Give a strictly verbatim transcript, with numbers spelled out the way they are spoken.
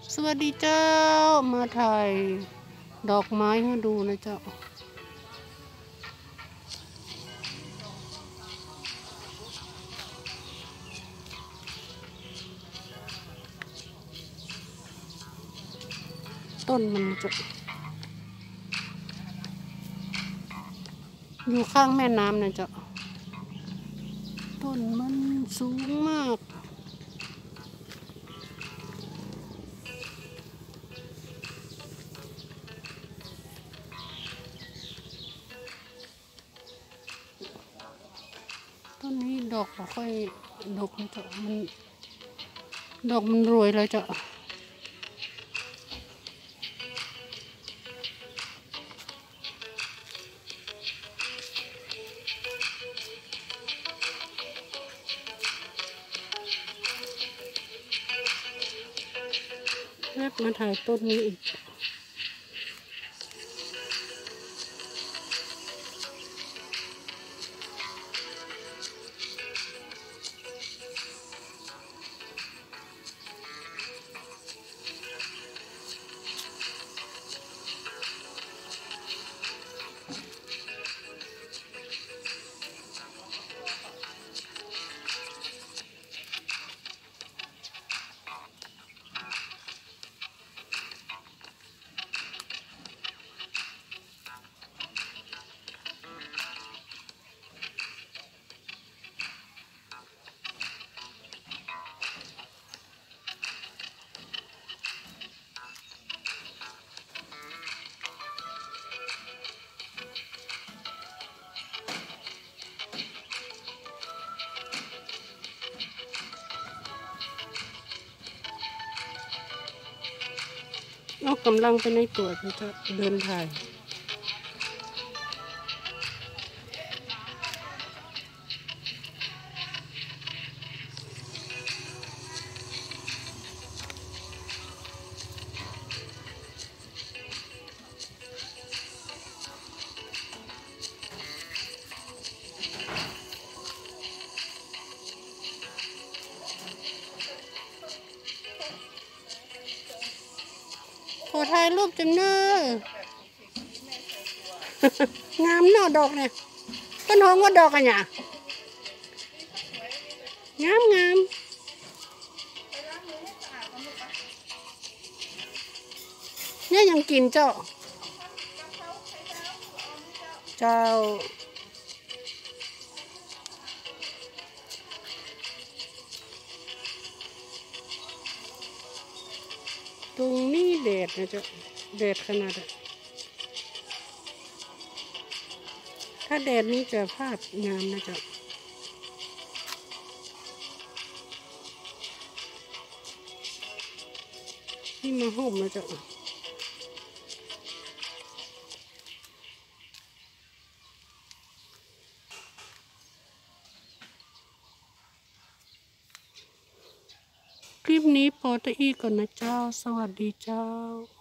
สวัสดีเจ้ามาถ่ายดอกไม้ให้ดูนะเจ้าต้นมันจะอยู่ข้างแม่น้ำนะเจ้าต้นมันสูงมากต้นนี้ดอกไม่ค่อยดอกนะเจ้ามันดอกมันรวยเลยเจ้าแวบมาถ่ายต้นนี้อีกเอากำลังไปในตัวนะเจ้าเดินถ่ายขอถ่ายรูปจังเนองามเนาะดอกเนี่ยต้นหอมก็ดอกอะเนี่ยงามงามเนี่ยยังกินเจ้าเจ้าตรงนี้แดดนะเจ้าแดดขนาดถ้าแดดนี้จะภาพงามนะเจ้านี่มาห่มนะเจ้าคลิปนี้พอตะอี้ก่อนนะเจ้าสวัสดีเจ้า